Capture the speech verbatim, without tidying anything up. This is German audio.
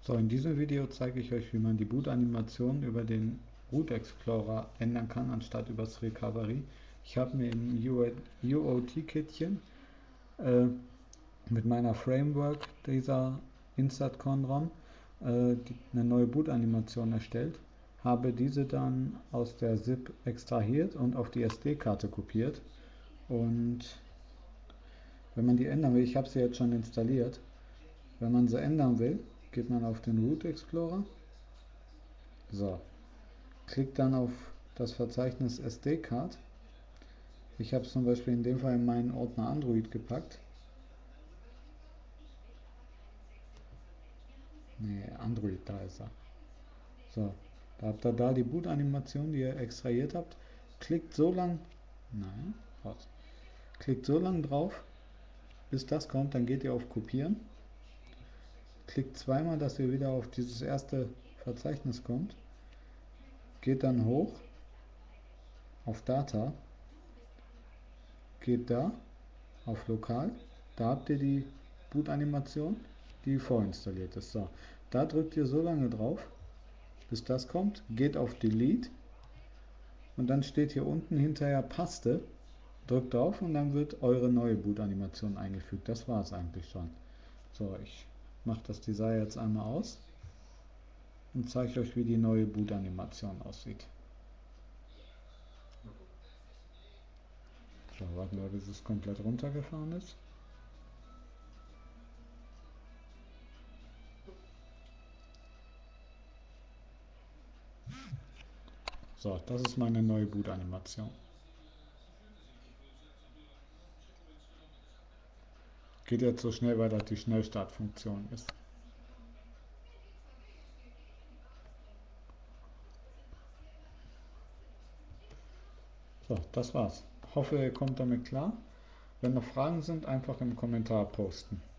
So, in diesem Video zeige ich euch, wie man die Boot-Animation über den Boot Explorer ändern kann, anstatt übers Recovery. Ich habe mir im U O T-Kitchen äh, mit meiner Framework dieser Insert-Con-ROM äh, die, eine neue Boot-Animation erstellt, habe diese dann aus der Z I P extrahiert und auf die S D-Karte kopiert. Und wenn man die ändern will, ich habe sie jetzt schon installiert, wenn man sie ändern will, geht man auf den Root Explorer, so, klickt dann auf das Verzeichnis S D-Card. Ich habe es zum Beispiel in dem Fall in meinen Ordner Android gepackt. Nee, Android, da ist er. So, da habt ihr da die Boot-Animation, die ihr extrahiert habt. Klickt so lang, nein, raus. Klickt so lang drauf, bis das kommt, dann geht ihr auf Kopieren. Klickt zweimal, dass ihr wieder auf dieses erste Verzeichnis kommt. Geht dann hoch auf Data, geht da auf Lokal, da habt ihr die Boot-Animation, die vorinstalliert ist. So, da drückt ihr so lange drauf, bis das kommt, geht auf Delete und dann steht hier unten hinterher Paste, drückt drauf und dann wird eure neue Boot-Animation eingefügt. Das war es eigentlich schon. So, ich mache das Design jetzt einmal aus und zeige euch, wie die neue Boot-Animation aussieht. So, warten wir, bis es komplett runtergefahren ist. So, das ist meine neue Boot-Animation. Geht jetzt so schnell, weil das die Schnellstartfunktion ist. So, das war's. Hoffe, ihr kommt damit klar. Wenn noch Fragen sind, einfach im Kommentar posten.